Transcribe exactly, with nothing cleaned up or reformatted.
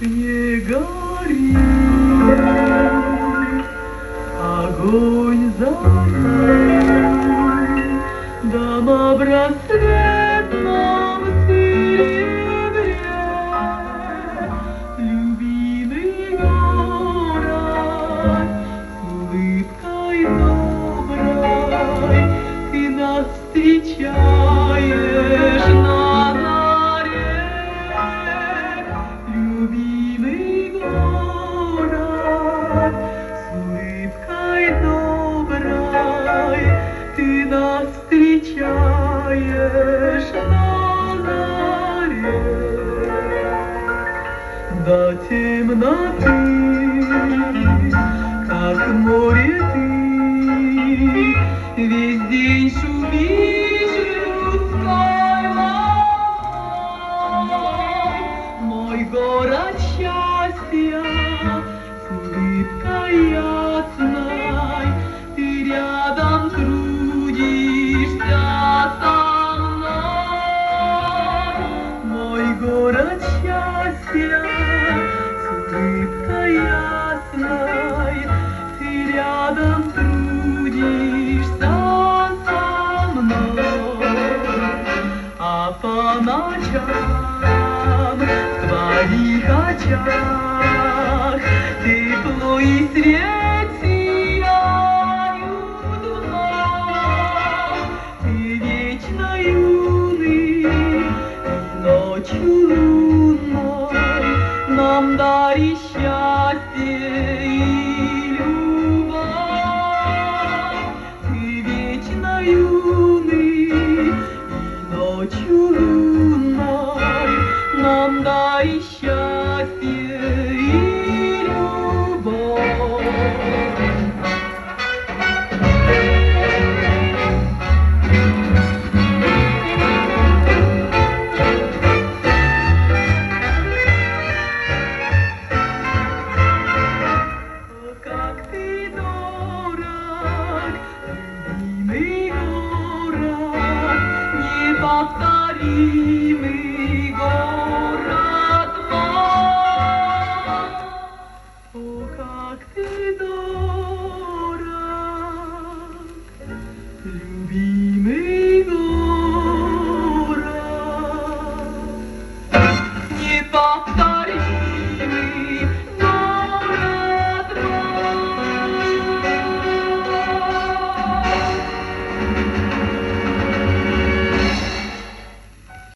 не гори, огонь загорай, дома в рассветном серебре, любимый город, с улыбкой доброй ты нас встречаешь на заре. Любимый город, с улыбкой доброй ты нас встречаешь на заре. До темноты, как море ты, весь день шумишь людской волной. Мой город счастья, с улыбкой ясной, ты рядом трудишься со мной. Мой город счастья, с улыбкой ясной, ты рядом трудишься со мной. А по ночам в твоих очах тепло и свет сияют вновь. Ты вечно юный и ночью лунной нам даришь счастье и любовь. Ты вечно юный и ночью лунной нам даришь счастье и любовь. Как ты дорог, любимый город, неповторимый город мой. О, как ты дорог, любимый